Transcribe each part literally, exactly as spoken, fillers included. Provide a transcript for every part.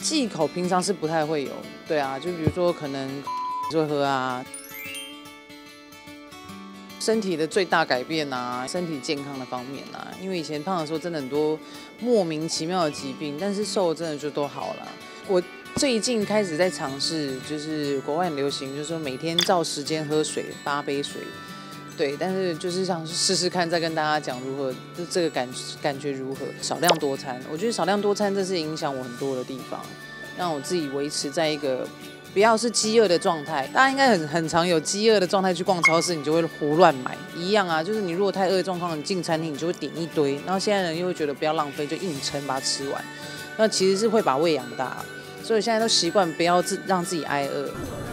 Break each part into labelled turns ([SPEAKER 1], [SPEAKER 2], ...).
[SPEAKER 1] 忌口平常是不太会有，对啊，就比如说可能会喝啊，身体的最大改变啊，身体健康的方面啊，因为以前胖的时候真的很多莫名其妙的疾病，但是瘦了真的就都好了。我最近开始在尝试，就是国外很流行，就是说每天照时间喝水，八杯水。对，但是就是想试试看，再跟大家讲如何，就这个感感觉如何。少量多餐，我觉得少量多餐这是影响我很多的地方，让我自己维持在一个不要是饥饿的状态。大家应该很很常有饥饿的状态去逛超市，你就会胡乱买。一样啊，就是你如果太饿的状况，你进餐厅你就会点一堆，然后现在人又会觉得不要浪费，就硬撑把它吃完，那其实是会把胃养大。所以现在都习惯不要自让自己挨饿。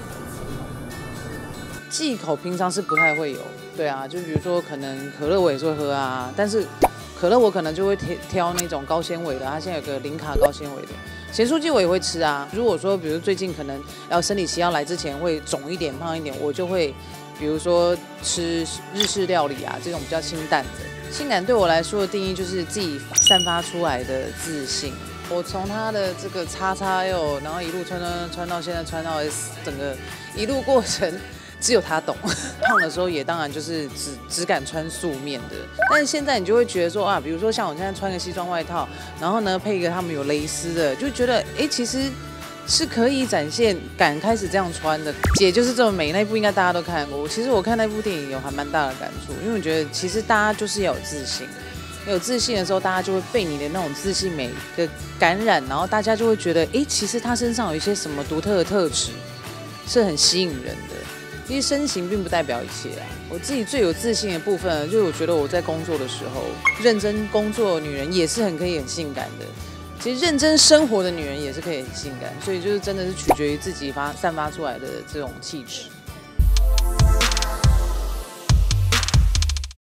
[SPEAKER 1] 忌口平常是不太会有，对啊，就比如说可能可乐我也是会喝啊，但是可乐我可能就会挑那种高纤维的，它现在有个零卡高纤维的。咸酥鸡我也会吃啊。如果说比如最近可能要生理期要来之前会肿一点胖一点，我就会比如说吃日式料理啊，这种比较清淡的。性感对我来说的定义就是自己散发出来的自信。我从他的这个叉叉 L， 然后一路穿穿穿到现在穿到 S， 整个一路过程。只有他懂，胖的时候也当然就是只只敢穿素面的，但是现在你就会觉得说啊，比如说像我现在穿个西装外套，然后呢配一个他们有蕾丝的，就觉得哎、欸，其实是可以展现敢开始这样穿的。姐就是这么美那一部应该大家都看过，其实我看那部电影有还蛮大的感触，因为我觉得其实大家就是要有自信，有自信的时候，大家就会被你的那种自信美的感染，然后大家就会觉得哎、欸，其实他身上有一些什么独特的特质，是很吸引人的。其实身形并不代表一切啊。我自己最有自信的部分，就是我觉得我在工作的时候，认真工作的女人也是很可以很性感的。其实认真生活的女人也是可以很性感，所以就是真的是取决于自己发散发出来的这种气质。